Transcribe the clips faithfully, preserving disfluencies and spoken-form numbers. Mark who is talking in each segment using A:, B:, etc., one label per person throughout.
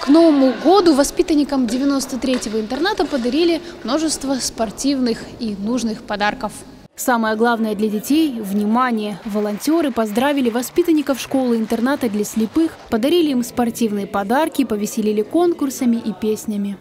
A: К Новому году воспитанникам девяносто третьего интерната подарили множество спортивных и нужных подарков. Самое главное для детей – внимание. Волонтеры поздравили воспитанников школы-интерната для слепых, подарили им спортивные подарки, повеселили конкурсами и песнями.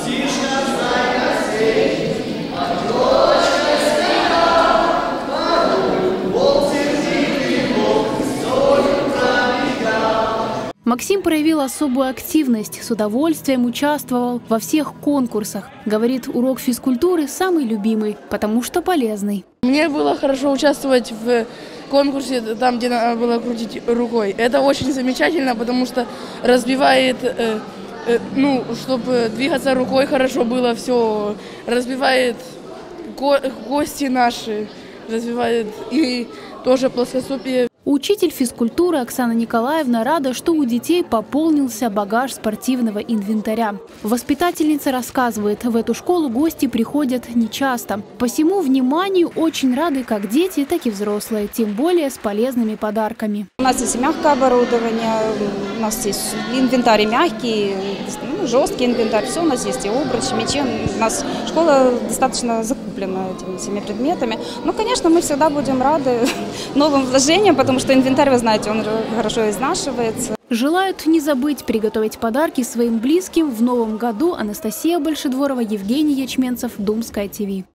A: Максим проявил особую активность, с удовольствием участвовал во всех конкурсах. Говорит, урок физкультуры самый любимый, потому что полезный.
B: Мне было хорошо участвовать в конкурсе, там, где надо было крутить рукой. Это очень замечательно, потому что разбивает, э, э, ну, чтобы двигаться рукой хорошо было все, разбивает ко кости наши, развивает и тоже плоскостопие.
A: Учитель физкультуры Оксана Николаевна рада, что у детей пополнился багаж спортивного инвентаря. Воспитательница рассказывает, в эту школу гости приходят нечасто. Посему вниманию очень рады как дети, так и взрослые, тем более с полезными подарками.
C: У нас есть мягкое оборудование, у нас есть инвентарь мягкий, ну, жесткий инвентарь, все у нас есть, и обруч, мячи. У нас школа достаточно закуплена этими всеми предметами. Ну, конечно, мы всегда будем рады новым вложениям, потому что инвентарь, вы знаете, он хорошо изнашивается.
A: Желают не забыть приготовить подарки своим близким в новом году. Анастасия Большедворова, Евгений Ячменцев, Думская ТВ.